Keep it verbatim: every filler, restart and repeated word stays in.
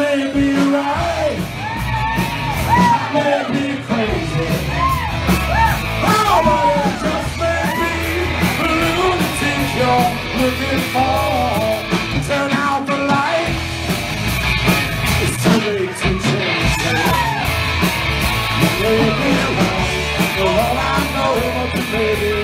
may be right, I may be crazy, oh, but it just may be the lunatic you're looking for. Turn out the light, it's too late to change it. You may be wrong, for all I know, but you may be